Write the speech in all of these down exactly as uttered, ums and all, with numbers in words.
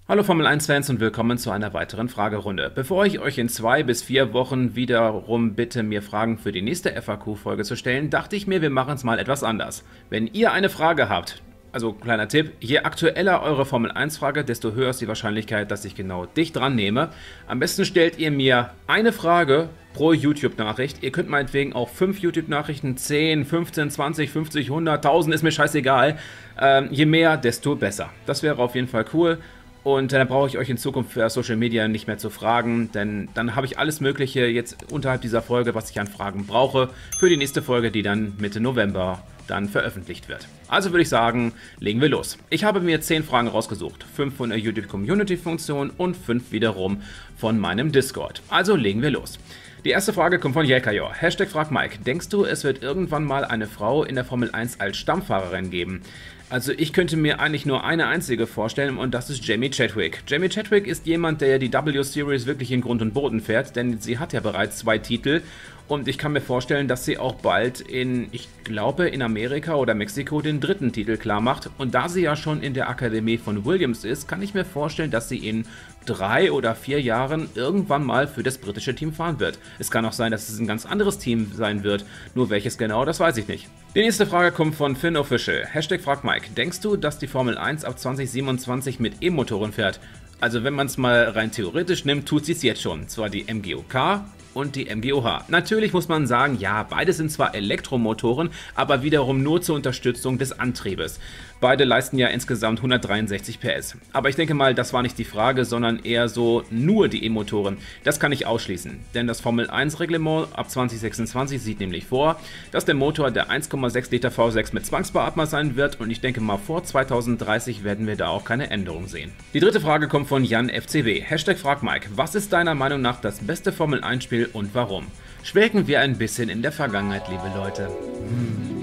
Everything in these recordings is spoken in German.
Hallo Formel eins Fans und willkommen zu einer weiteren Fragerunde. Bevor ich euch in zwei bis vier Wochen wiederum bitte, mir Fragen für die nächste F A Q-Folge zu stellen, dachte ich mir, wir machen es mal etwas anders. Wenn ihr eine Frage habt, also kleiner Tipp, je aktueller eure Formel eins Frage, desto höher ist die Wahrscheinlichkeit, dass ich genau dich dran nehme. Am besten stellt ihr mir eine Frage pro YouTube-Nachricht. Ihr könnt meinetwegen auch fünf YouTube-Nachrichten, zehn, fünfzehn, zwanzig, fünfzig, hundert, tausend, ist mir scheißegal. Ähm, je mehr, desto besser. Das wäre auf jeden Fall cool. Und dann brauche ich euch in Zukunft für Social Media nicht mehr zu fragen, denn dann habe ich alles Mögliche jetzt unterhalb dieser Folge, was ich an Fragen brauche, für die nächste Folge, die dann Mitte November dann veröffentlicht wird. Also würde ich sagen, legen wir los. Ich habe mir zehn Fragen rausgesucht, fünf von der YouTube-Community-Funktion und fünf wiederum von meinem Discord. Also legen wir los. Die erste Frage kommt von Jelkajor. Hashtag fragt Mike, denkst du, es wird irgendwann mal eine Frau in der Formel eins als Stammfahrerin geben? Also ich könnte mir eigentlich nur eine einzige vorstellen und das ist Jamie Chadwick. Jamie Chadwick ist jemand, der die W-Series wirklich in Grund und Boden fährt, denn sie hat ja bereits zwei Titel und ich kann mir vorstellen, dass sie auch bald in, ich glaube in Amerika oder Mexiko den dritten Titel klar macht. Und da sie ja schon in der Akademie von Williams ist, kann ich mir vorstellen, dass sie in drei oder vier Jahren irgendwann mal für das britische Team fahren wird. Es kann auch sein, dass es ein ganz anderes Team sein wird, nur welches genau, das weiß ich nicht. Die nächste Frage kommt von FinnOfficial. Hashtag fragt Mike, denkst du, dass die Formel eins ab zwanzig siebenundzwanzig mit E-Motoren fährt? Also wenn man es mal rein theoretisch nimmt, tut sie es jetzt schon. Zwar die M G O K und die M G O H. Natürlich muss man sagen, ja, beide sind zwar Elektromotoren, aber wiederum nur zur Unterstützung des Antriebes. Beide leisten ja insgesamt hundertdreiundsechzig P S. Aber ich denke mal, das war nicht die Frage, sondern eher so nur die E-Motoren. Das kann ich ausschließen, denn das Formel eins Reglement ab zwanzig sechsundzwanzig sieht nämlich vor, dass der Motor der eins Komma sechs Liter V sechs mit Zwangsbeatmer sein wird und ich denke mal, vor zweitausenddreißig werden wir da auch keine Änderung sehen. Die dritte Frage kommt von Jan F C B. Hashtag fragt Mike, was ist deiner Meinung nach das beste Formel eins Spiel und warum? Schwelgen wir ein bisschen in der Vergangenheit, liebe Leute. Hm.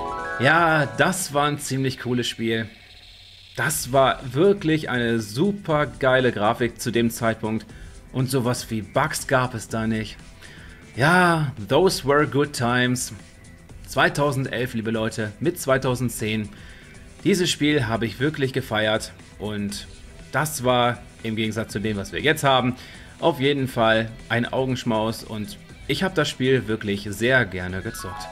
Ja, das war ein ziemlich cooles Spiel. Das war wirklich eine super geile Grafik zu dem Zeitpunkt und sowas wie Bugs gab es da nicht. Ja, those were good times. zweitausendelf, liebe Leute, mit zweitausendzehn. Dieses Spiel habe ich wirklich gefeiert und das war im Gegensatz zu dem, was wir jetzt haben, auf jeden Fall ein Augenschmaus und ich habe das Spiel wirklich sehr gerne gezockt.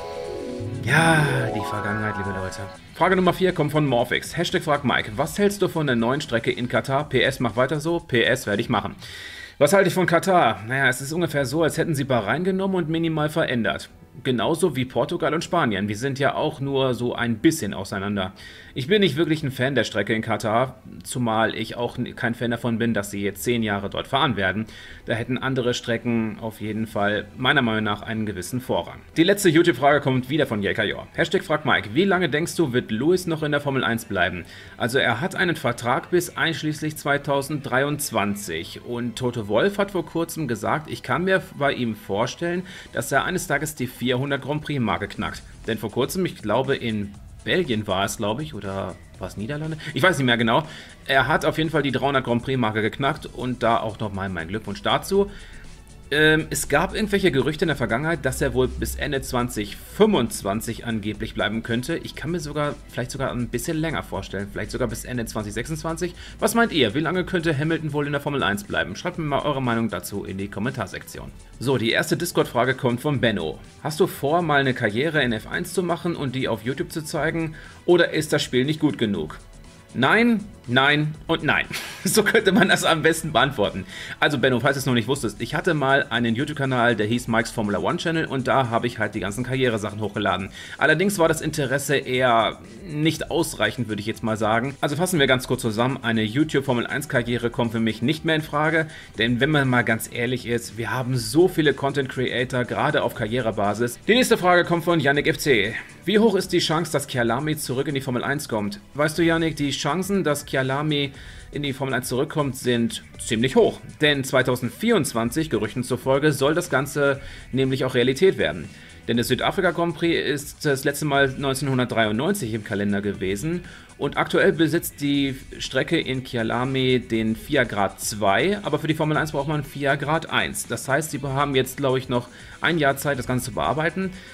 Ja, die Vergangenheit, liebe Leute. Frage Nummer vier kommt von Morphix. Hashtag fragt Mike, was hältst du von der neuen Strecke in Katar? P S, mach weiter so. P S, werde ich machen. Was halte ich von Katar? Naja, es ist ungefähr so, als hätten sie Bahrain genommen und minimal verändert. Genauso wie Portugal und Spanien. Wir sind ja auch nur so ein bisschen auseinander. Ich bin nicht wirklich ein Fan der Strecke in Katar, zumal ich auch kein Fan davon bin, dass sie jetzt zehn Jahre dort fahren werden. Da hätten andere Strecken auf jeden Fall meiner Meinung nach einen gewissen Vorrang. Die letzte YouTube-Frage kommt wieder von Jelkajor. Hashtag fragt Mike, wie lange denkst du, wird Lewis noch in der Formel eins bleiben? Also er hat einen Vertrag bis einschließlich zweitausenddreiundzwanzig und Toto Wolff hat vor kurzem gesagt, ich kann mir bei ihm vorstellen, dass er eines Tages die vierhundert Grand Prix Marke knackt. Denn vor kurzem, ich glaube in Belgien war es, glaube ich, oder war es Niederlande? Ich weiß nicht mehr genau. Er hat auf jeden Fall die dreihundert Grand Prix Marke geknackt und da auch nochmal mein Glückwunsch dazu. Ähm, es gab irgendwelche Gerüchte in der Vergangenheit, dass er wohl bis Ende zwanzig fünfundzwanzig angeblich bleiben könnte. Ich kann mir sogar, vielleicht sogar ein bisschen länger vorstellen, vielleicht sogar bis Ende zwanzig sechsundzwanzig. Was meint ihr? Wie lange könnte Hamilton wohl in der Formel eins bleiben? Schreibt mir mal eure Meinung dazu in die Kommentarsektion. So, die erste Discord-Frage kommt von Benno. Hast du vor, mal eine Karriere in F eins zu machen und die auf YouTube zu zeigen? Oder ist das Spiel nicht gut genug? Nein, nein und nein. So könnte man das am besten beantworten. Also Benno, falls du es noch nicht wusstest, ich hatte mal einen YouTube-Kanal, der hieß Mikes Formula One Channel und da habe ich halt die ganzen Karrieresachen hochgeladen. Allerdings war das Interesse eher nicht ausreichend, würde ich jetzt mal sagen. Also fassen wir ganz kurz zusammen, eine YouTube Formel eins Karriere kommt für mich nicht mehr in Frage, denn wenn man mal ganz ehrlich ist, wir haben so viele Content Creator, gerade auf Karrierebasis. Die nächste Frage kommt von Yannick F C. Wie hoch ist die Chance, dass Kyalami zurück in die Formel eins kommt? Weißt du, Yannick, die Chancen, dass Kyalami in die Formel eins zurückkommt, sind ziemlich hoch. Denn zweitausendvierundzwanzig, Gerüchten zufolge, soll das Ganze nämlich auch Realität werden. Denn der Südafrika Grand Prix ist das letzte Mal neunzehnhundertdreiundneunzig im Kalender gewesen und aktuell besitzt die Strecke in Kyalami den FIA Grad zwei, aber für die Formel eins braucht man FIA Grad eins. Das heißt, sie haben jetzt, glaube ich, noch ein Jahr Zeit, das Ganze zu bearbeiten.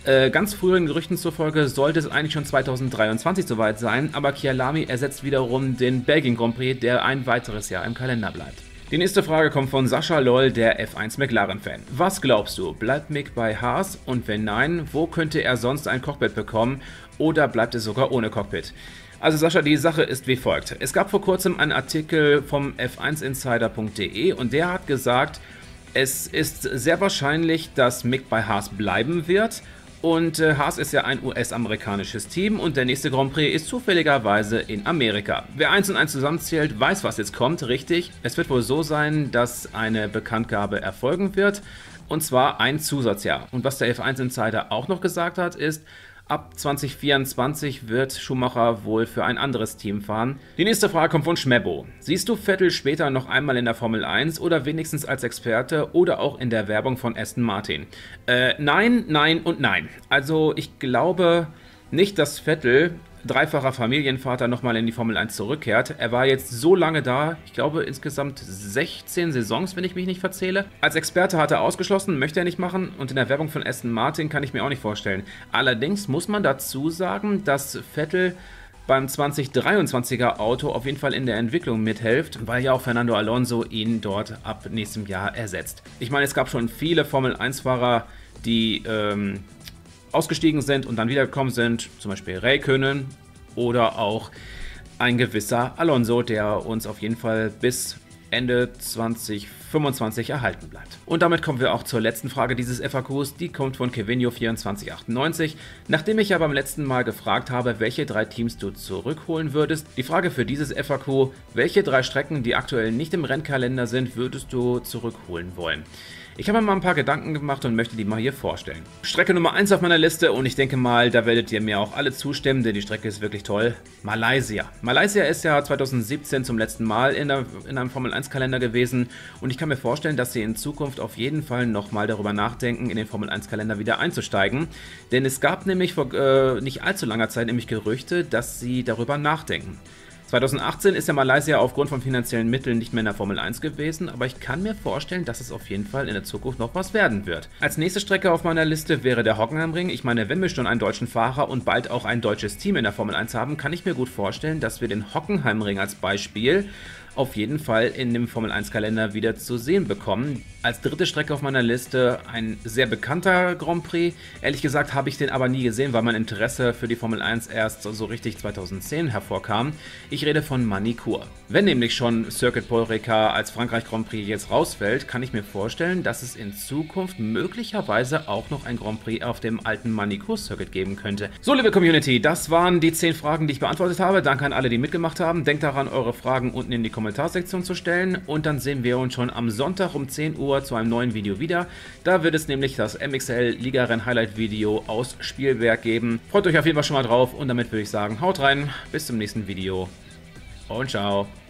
Äh, ganz früheren Gerüchten zufolge sollte es eigentlich schon zweitausenddreiundzwanzig soweit sein, aber Kyalami ersetzt wiederum den Belgien Grand Prix, der ein weiteres Jahr im Kalender bleibt. Die nächste Frage kommt von Sascha Loll, der F eins McLaren-Fan. Was glaubst du, bleibt Mick bei Haas und wenn nein, wo könnte er sonst ein Cockpit bekommen oder bleibt es sogar ohne Cockpit? Also Sascha, die Sache ist wie folgt. Es gab vor kurzem einen Artikel vom F eins Insider punkt de und der hat gesagt, es ist sehr wahrscheinlich, dass Mick bei Haas bleiben wird. Und äh, Haas ist ja ein U S-amerikanisches Team und der nächste Grand Prix ist zufälligerweise in Amerika. Wer eins und eins zusammenzählt, weiß, was jetzt kommt, richtig. Es wird wohl so sein, dass eine Bekanntgabe erfolgen wird, und zwar ein Zusatzjahr. Und was der F eins Insider auch noch gesagt hat, ist, ab zwanzig vierundzwanzig wird Schumacher wohl für ein anderes Team fahren. Die nächste Frage kommt von Schmebbo. Siehst du Vettel später noch einmal in der Formel eins oder wenigstens als Experte oder auch in der Werbung von Aston Martin? Äh, nein, nein und nein. Also ich glaube nicht, dass Vettel, dreifacher Familienvater, nochmal in die Formel eins zurückkehrt. Er war jetzt so lange da, ich glaube insgesamt sechzehn Saisons, wenn ich mich nicht verzähle. Als Experte hat er ausgeschlossen, möchte er nicht machen und in der Werbung von Aston Martin kann ich mir auch nicht vorstellen. Allerdings muss man dazu sagen, dass Vettel beim zwanzig dreiundzwanziger Auto auf jeden Fall in der Entwicklung mithilft, weil ja auch Fernando Alonso ihn dort ab nächstem Jahr ersetzt. Ich meine, es gab schon viele Formel eins Fahrer, die ähm, ausgestiegen sind und dann wiedergekommen sind, zum Beispiel Räikkönen oder auch ein gewisser Alonso, der uns auf jeden Fall bis Ende zwanzig fünfundzwanzig erhalten bleibt. Und damit kommen wir auch zur letzten Frage dieses F A Qs, die kommt von Kevinio vierundzwanzig achtundneunzig. Nachdem ich ja beim letzten Mal gefragt habe, welche drei Teams du zurückholen würdest, die Frage für dieses F A Q, welche drei Strecken, die aktuell nicht im Rennkalender sind, würdest du zurückholen wollen? Ich habe mir mal ein paar Gedanken gemacht und möchte die mal hier vorstellen. Strecke Nummer eins auf meiner Liste und ich denke mal, da werdet ihr mir auch alle zustimmen, denn die Strecke ist wirklich toll. Malaysia. Malaysia ist ja zweitausendsiebzehn zum letzten Mal in, der, in einem Formel eins Kalender gewesen und ich kann mir vorstellen, dass sie in Zukunft auf jeden Fall nochmal darüber nachdenken, in den Formel eins Kalender wieder einzusteigen. Denn es gab nämlich vor äh, nicht allzu langer Zeit nämlich Gerüchte, dass sie darüber nachdenken. zweitausendachtzehn ist ja Malaysia aufgrund von finanziellen Mitteln nicht mehr in der Formel eins gewesen, aber ich kann mir vorstellen, dass es auf jeden Fall in der Zukunft noch was werden wird. Als nächste Strecke auf meiner Liste wäre der Hockenheimring. Ich meine, wenn wir schon einen deutschen Fahrer und bald auch ein deutsches Team in der Formel eins haben, kann ich mir gut vorstellen, dass wir den Hockenheimring als Beispiel auf jeden Fall in dem Formel eins Kalender wieder zu sehen bekommen. Als dritte Strecke auf meiner Liste ein sehr bekannter Grand Prix. Ehrlich gesagt habe ich den aber nie gesehen, weil mein Interesse für die Formel eins erst so richtig zweitausendzehn hervorkam. Ich rede von Magny-Cours. Wenn nämlich schon Circuit Paul Ricard als Frankreich Grand Prix jetzt rausfällt, kann ich mir vorstellen, dass es in Zukunft möglicherweise auch noch ein Grand Prix auf dem alten Magny-Cours Circuit geben könnte. So, liebe Community, das waren die zehn Fragen, die ich beantwortet habe. Danke an alle, die mitgemacht haben. Denkt daran, eure Fragen unten in die Kommentarsektion zu stellen und dann sehen wir uns schon am Sonntag um zehn Uhr zu einem neuen Video wieder. Da wird es nämlich das M X L Liga-Renn Highlight Video aus Spielberg geben. Freut euch auf jeden Fall schon mal drauf und damit würde ich sagen, haut rein, bis zum nächsten Video und ciao.